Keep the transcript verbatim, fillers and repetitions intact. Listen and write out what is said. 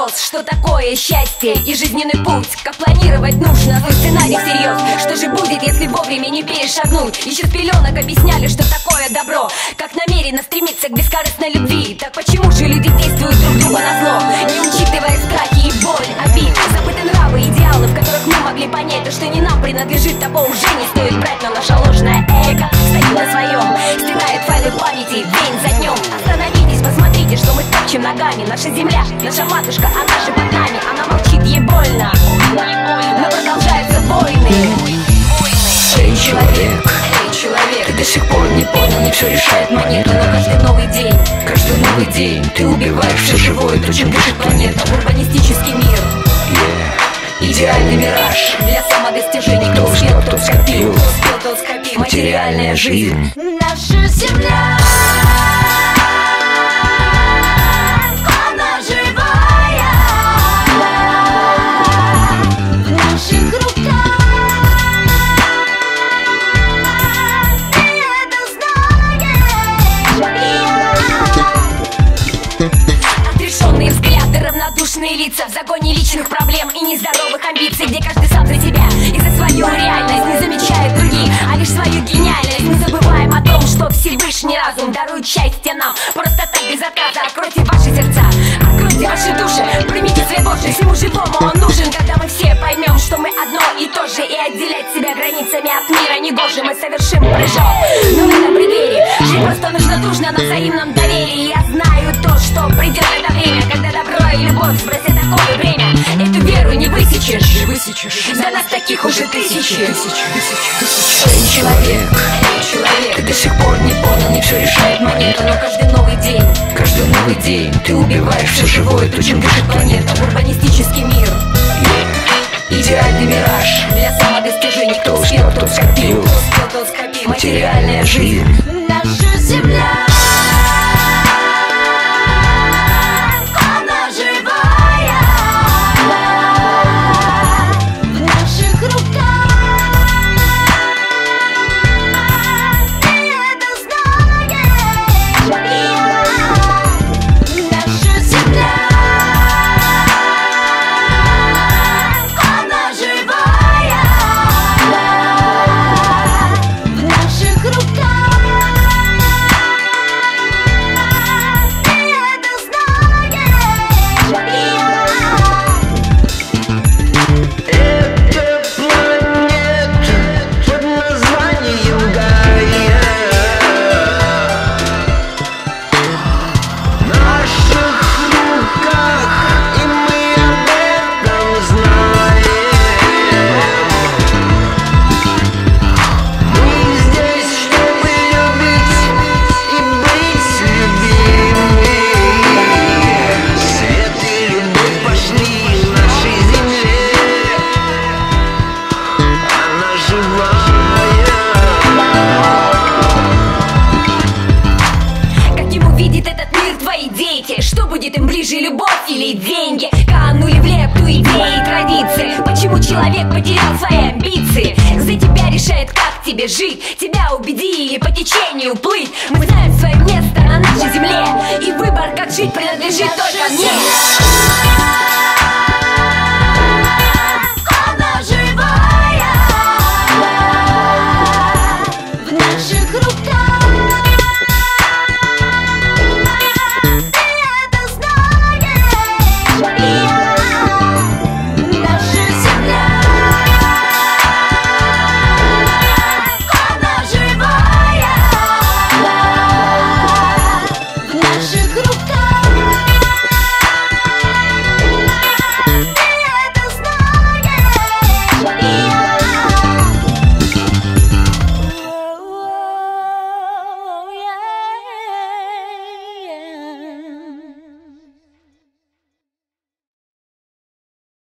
вопрос, что такое счастье и жизненный путь. Как планировать нужно свой сценарий всерьез. Что же будет, если вовремя не перешагнуть? Еще с пеленок объясняли, что такое добро. Как намеренно стремиться к бескорыстной любви. Так почему же люди действуют друг другу назло, не учитывая страхи и боль, обид? Забыты нравы, идеалы, в которых мы могли понять то, что не нам принадлежит, того уже не стоит брать. Но наше ложное эго стоит на своем, стирает файлы памяти день за днем. Остановитесь, посмотрите, что мы топчем ногами. Наша земля, наша матушка, она же под нами. Она молчит, ей больно, но продолжаются войны. Эй, человек, эй, человек, ты до сих пор не понял, не все решает монета. но каждый новый день, Каждый новый день ты убиваешь все живое, то, чем дышит планета. урбанистический мир, yeah. Идеальный мираж. для самодостижений. Кто успел, тот скопил. Кто успел, тот скопил. Материальная жизнь. Наша земля, она живая в наших руках. Ты это знаешь. Отрешенные взгляды, равнодушные лица в загоне личных проблем и нездоровых амбиций, где каждый сам за себя и за свою реальность не замечает других, а лишь свою гениальность. Мы забываем о том, что Всевышний разум дарует счастье нам просто так, без отказа. Откройте ваши сердца, откройте ваши души, примите свет Божий. Всему живому он нужен, когда мы все поймем, что мы одно и то же, и отделять себя границами от мира негоже. Мы совершим прыжок, но в этом преддверии жить просто нужно дружно на взаимном доверии. Я знаю то, что придет это время, когда добро и любовь сбросят такое время. Эту веру не высечешь, Не высечешь. да нас таких уже тысячи. Тысячи, тысячи, тысячи. Эй, человек, Эй, ты человек, до сих пор не понял, не все решает монета. но каждый новый день, Каждый новый день ты убиваешь все живое, то, чем дышит планета. урбанистический мир, yeah. Идеальный мираж. для самодостижений. Кто успел, тот скопил. Кто успел, тот скопил. Материальная жизнь. Наша земля, она живая в наших руках. Ты это знаешь. Наша земля, она живая в наших руках. Ты это знаешь. Это планета под названием Гайя. В наших руках, и мы об этом знаем. Мы здесь, чтобы любить и быть любимыми. Свет и любовь пошли в нашей земле. Она живая. Каким увидит этот мир твои дети? Что будет им ближе, любовь или деньги? Канули в лепту идеи и традиции. Почему человек потерял свои амбиции? За тебя решает, как тебе жить. Тебя убеди или по течению плыть. Мы знаем свое место на нашей земле, и выбор, как жить, принадлежит только мне.